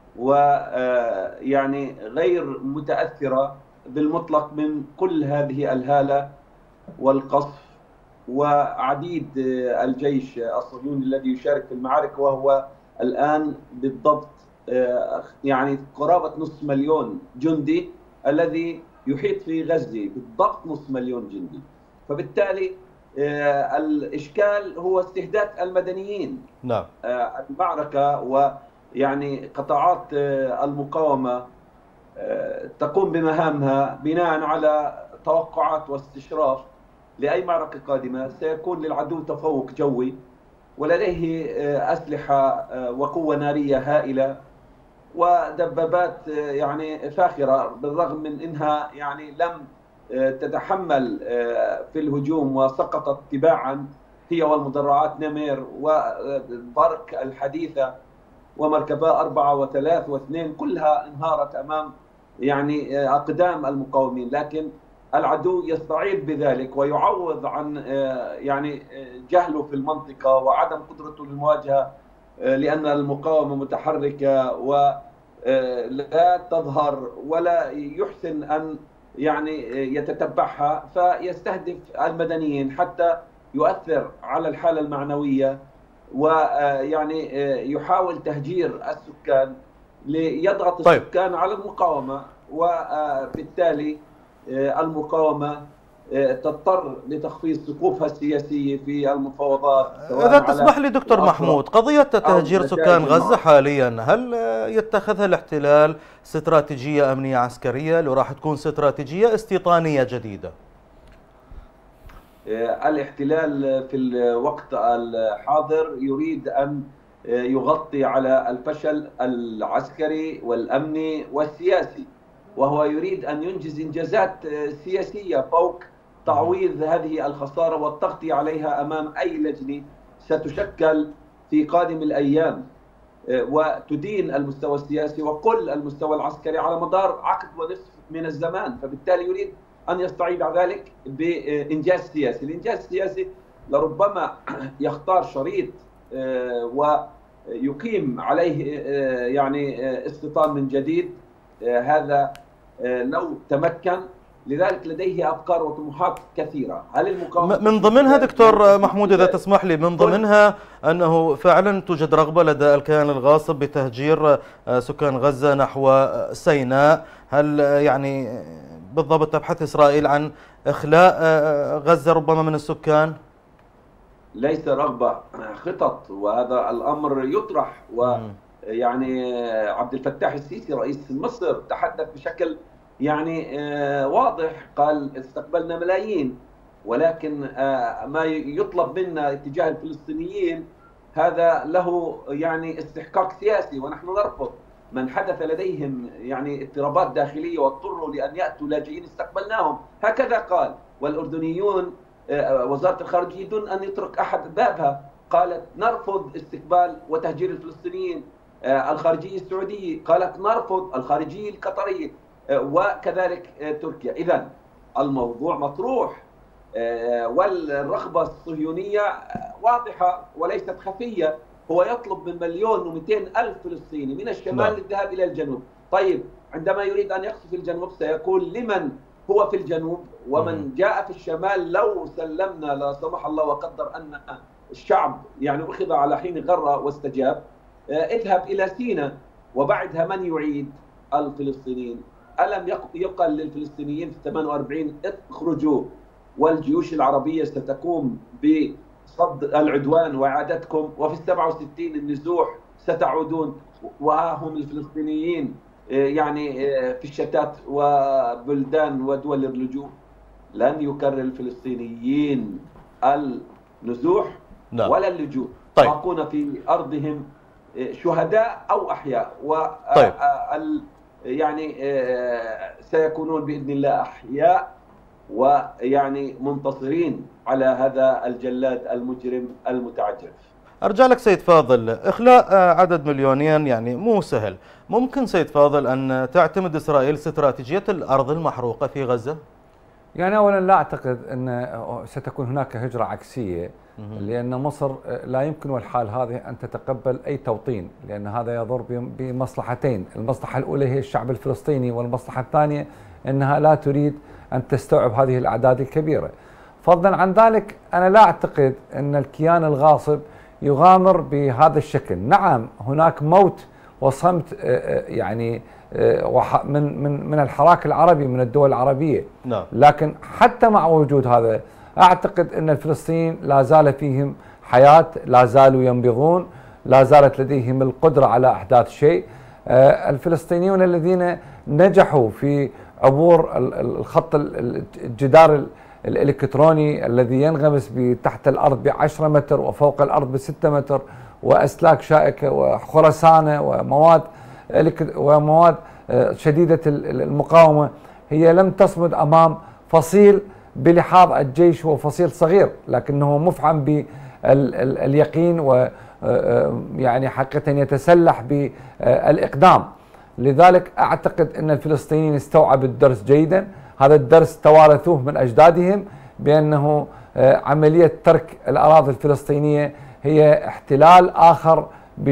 ويعني غير متأثرة بالمطلق من كل هذه الهالة والقصف وعديد الجيش الصهيوني الذي يشارك في المعارك، وهو الآن بالضبط يعني قرابة نصف مليون جندي الذي يحيط في غزة، بالضبط نصف مليون جندي. فبالتالي الإشكال هو استهداف المدنيين. نعم. المعركة ويعني قطاعات المقاومة تقوم بمهامها بناء على توقعات واستشراف لأي معركة قادمة. سيكون للعدو تفوق جوي ولديه أسلحة وقوة نارية هائلة ودبابات يعني فاخرة، بالرغم من أنها يعني لم تتحمل في الهجوم وسقطت تباعا هي والمدرعات نمير وبارك الحديثة ومركبة أربعة وثلاث واثنين، كلها انهارت أمام يعني أقدام المقاومين. لكن العدو يستعيد بذلك ويعوض عن يعني جهله في المنطقة وعدم قدرته للمواجهة، لأن المقاومة متحركة ولا تظهر ولا يحسن أن يعني يتتبعها، فيستهدف المدنيين حتى يؤثر على الحالة المعنوية، ويعني يحاول تهجير السكان ليضغط طيب. السكان على المقاومة، وبالتالي المقاومة تضطر لتخفيض سقوفها السياسية في المفاوضات. إذا تسمح لي دكتور محمود، قضية تهجير سكان غزة حاليا هل يتخذها الاحتلال استراتيجية أمنية عسكرية لو راح تكون استراتيجية استيطانية جديدة؟ الاحتلال في الوقت الحاضر يريد أن يغطي على الفشل العسكري والأمني والسياسي، وهو يريد أن ينجز إنجازات سياسية فوق تعويض هذه الخسارة والتغطية عليها أمام أي لجنة ستشكل في قادم الأيام وتدين المستوى السياسي وكل المستوى العسكري على مدار عقد ونصف من الزمان. فبالتالي يريد أن يستعيد ذلك بإنجاز سياسي. الإنجاز السياسي لربما يختار شريط ويقيم عليه يعني استيطان من جديد، هذا لو تمكن. لذلك لديه أفكار وطموحات كثيرة. هل المقاومة من ضمنها دكتور محمود إذا تسمح لي، من ضمنها أنه فعلا توجد رغبة لدى الكيان الغاصب بتهجير سكان غزة نحو سيناء؟ هل يعني بالضبط تبحث إسرائيل عن إخلاء غزة ربما من السكان؟ ليس رغبة، خطط، وهذا الأمر يطرح. ويعني عبد الفتاح السيسي رئيس مصر تحدث بشكل يعني واضح، قال استقبلنا ملايين، ولكن ما يطلب منا اتجاه الفلسطينيين هذا له يعني استحقاق سياسي، ونحن نرفض. من حدث لديهم يعني اضطرابات داخلية واضطروا لأن يأتوا لاجئين استقبلناهم، هكذا قال. والأردنيون وزارة الخارجية دون أن يطرق أحد بابها قالت نرفض استقبال وتهجير الفلسطينيين. الخارجية السعودية قالت نرفض، الخارجية القطرية، وكذلك تركيا. إذن الموضوع مطروح، والرغبة الصهيونية واضحة وليست خفية. هو يطلب من مليون ومئتين ألف فلسطيني من الشمال للذهاب إلى الجنوب. طيب عندما يريد أن يقصف الجنوب سيقول لمن هو في الجنوب ومن جاء في الشمال لو سلمنا لا سمح الله وقدر أن الشعب يعني أخذ على حين غرة واستجاب، اذهب إلى سيناء وبعدها من يعيد؟ الفلسطينيين. ألم يقل للفلسطينيين في ثمانية وأربعين اخرجوا والجيوش العربية ستقوم بصد العدوان وإعادتكم، وفي السبعة وستين النزوح ستعودون، وها هم الفلسطينيين يعني في الشتات وبلدان ودول اللجوء. لن يكرر الفلسطينيين النزوح لا. ولا اللجوء، طيب. باقون في أرضهم شهداء أو أحياء، و طيب. يعني سيكونون بإذن الله أحياء ويعني منتصرين على هذا الجلاد المجرم المتعجرف. أرجع لك سيد فاضل، إخلاء عدد مليونين يعني مو سهل. ممكن سيد فاضل أن تعتمد إسرائيل استراتيجية الأرض المحروقة في غزة؟ يعني أولا لا أعتقد أن ستكون هناك هجرة عكسية، لأن مصر لا يمكن والحال هذه أن تتقبل أي توطين، لأن هذا يضر بمصلحتين. المصلحة الأولى هي الشعب الفلسطيني، والمصلحة الثانية أنها لا تريد أن تستوعب هذه الأعداد الكبيرة. فضلا عن ذلك أنا لا أعتقد أن الكيان الغاصب يغامر بهذا الشكل. نعم هناك موت وصمت يعني من من من الحراك العربي، من الدول العربية، لكن حتى مع وجود هذا أعتقد أن الفلسطينيين لا زال فيهم حياة، لا زالوا ينبضون، لا زالت لديهم القدرة على إحداث شيء. الفلسطينيون الذين نجحوا في عبور الخط الجدار الإلكتروني الذي ينغمس تحت الأرض بعشرة متر وفوق الأرض بستة متر، وأسلاك شائكة وخرسانة ومواد ومواد شديدة المقاومة، هي لم تصمد أمام فصيل بلحاظ الجيش هو فصيل صغير لكنه مفعم باليقين و يعني حقيقة يتسلح بالإقدام. لذلك أعتقد أن الفلسطينيين استوعبوا الدرس جيدا. هذا الدرس توارثوه من أجدادهم بأنه عملية ترك الأراضي الفلسطينية هي احتلال آخر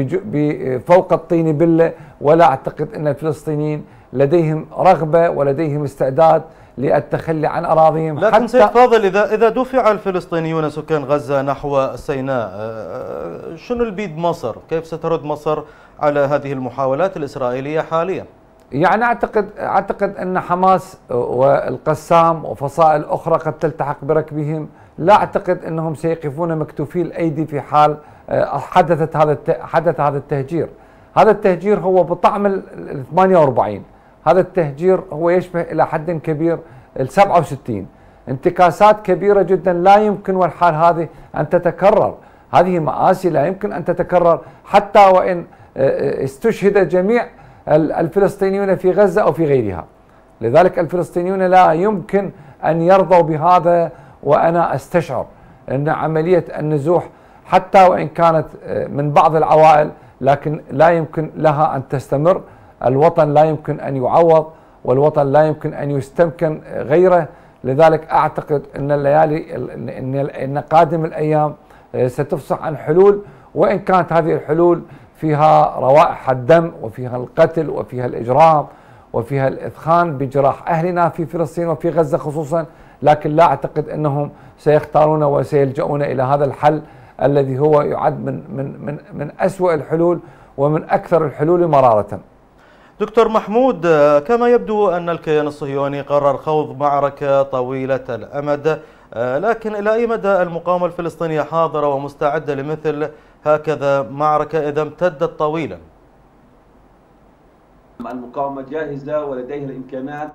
فوق الطين بلة، ولا أعتقد أن الفلسطينيين لديهم رغبة ولديهم استعداد للتخلي عن أراضيهم. لكن سيد فاضل، إذا إذا دفع الفلسطينيون سكان غزة نحو سيناء، شنو البيد مصر؟ كيف سترد مصر على هذه المحاولات الإسرائيلية حاليا؟ يعني أعتقد أعتقد أن حماس والقسام وفصائل أخرى قد تلتحق بركبهم. لا أعتقد أنهم سيقفون مكتوفي الأيدي في حال حدثت هذا حدث هذا التهجير. هذا التهجير هو بطعم ال ثمانية وأربعين، هذا التهجير هو يشبه إلى حد كبير ال سبعة وستين، انتكاسات كبيرة جدا لا يمكن والحال هذه أن تتكرر. هذه مآسي لا يمكن أن تتكرر حتى وإن استشهد جميع الفلسطينيون في غزة أو في غيرها. لذلك الفلسطينيون لا يمكن أن يرضوا بهذا، وأنا أستشعر أن عملية النزوح حتى وإن كانت من بعض العوائل لكن لا يمكن لها أن تستمر. الوطن لا يمكن أن يعوض، والوطن لا يمكن أن يستمكن غيره. لذلك أعتقد أن الليالي أن قادم الأيام ستفصح عن حلول، وإن كانت هذه الحلول فيها روائح الدم وفيها القتل وفيها الإجرام وفيها الإثخان بجراح أهلنا في فلسطين وفي غزة خصوصا، لكن لا أعتقد أنهم سيختارون وسيلجؤون إلى هذا الحل الذي هو يعد من من من من أسوأ الحلول ومن أكثر الحلول مرارة. دكتور محمود، كما يبدو أن الكيان الصهيوني قرر خوض معركة طويلة الأمد، لكن إلى أي مدى المقاومة الفلسطينية حاضرة ومستعدة لمثل هكذا معركة إذا امتدت طويلا؟ المقاومة جاهزة ولديها الإمكانات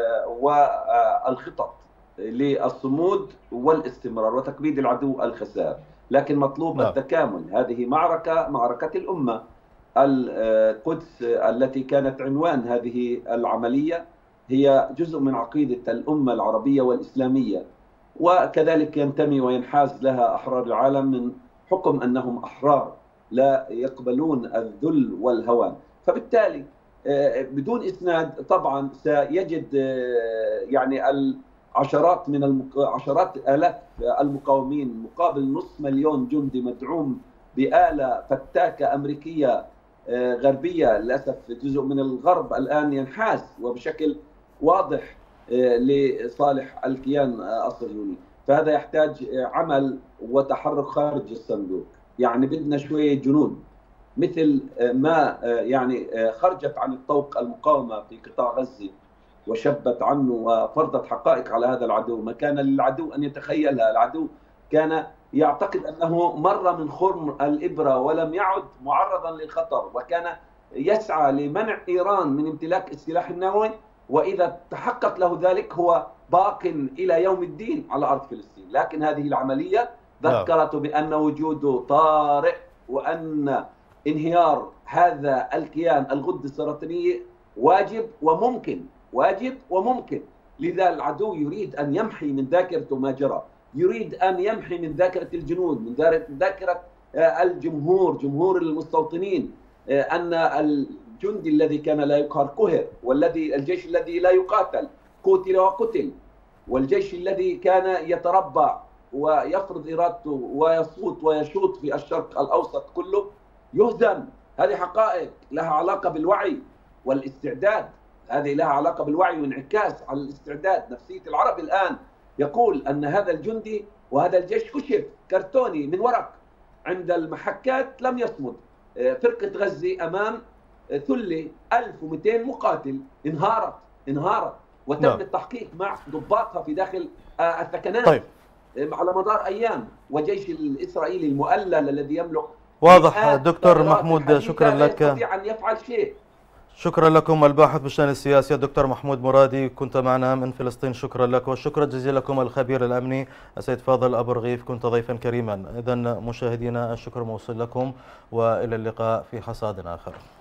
والخطط للصمود والاستمرار وتكبيد العدو الخسائر، لكن مطلوب لا. التكامل. هذه معركة معركة الأمة. القدس التي كانت عنوان هذه العملية هي جزء من عقيدة الأمة العربية والإسلامية، وكذلك ينتمي وينحاز لها أحرار العالم من حكم أنهم أحرار لا يقبلون الذل والهوان. فبالتالي بدون إسناد طبعا سيجد يعني العشرات من المق... عشرات آلاف المقاومين مقابل نصف مليون جندي مدعوم بآلة فتاكة أمريكية غربية. للأسف جزء من الغرب الآن ينحاز وبشكل واضح لصالح الكيان الصهيوني. فهذا يحتاج عمل وتحرك خارج الصندوق. يعني بدنا شوية جنود مثل ما يعني خرجت عن الطوق المقاومة في قطاع غزة وشبت عنه وفرضت حقائق على هذا العدو ما كان للعدو أن يتخيلها. العدو كان يعتقد أنه مر من خرم الإبرة ولم يعد معرضا للخطر، وكان يسعى لمنع إيران من امتلاك السلاح النووي، وإذا تحقق له ذلك هو باق إلى يوم الدين على أرض فلسطين. لكن هذه العملية ذكرته بأن وجوده طارئ، وأن انهيار هذا الكيان الغدة السرطانية واجب وممكن، واجب وممكن. لذا العدو يريد أن يمحي من ذاكرته ما جرى، يريد أن يمحي من ذاكرة الجنود، من ذاكرة الجمهور، جمهور المستوطنين، أن الجندي الذي كان لا يقهر قهر، والذي الجيش الذي لا يقاتل قتل وقتل، والجيش الذي كان يتربع ويفرض إرادته ويصوت ويشوط في الشرق الأوسط كله يهزم. هذه حقائق لها علاقة بالوعي والاستعداد، هذه لها علاقة بالوعي وانعكاس على الاستعداد. نفسية العرب الآن يقول أن هذا الجندي وهذا الجيش كشف كرتوني من ورق عند المحكات، لم يصمد. فرقة غزة أمام ثلة ألف ومئتين مقاتل انهارت انهارت وتم نعم. التحقيق مع ضباطها في داخل الثكنات طيب. على مدار أيام. وجيش الإسرائيلي المؤلل الذي يملك واضح. دكتور محمود شكرا لك. لا يستطيع أن يفعل شيء. شكرا لكم الباحث بالشأن السياسي الدكتور محمود مرادي، كنت معنا من فلسطين. شكرا لك، والشكر الجزيل لكم الخبير الأمني السيد فاضل أبو رغيف، كنت ضيفا كريما. إذن مشاهدينا الشكر موصول لكم، وإلى اللقاء في حصاد آخر.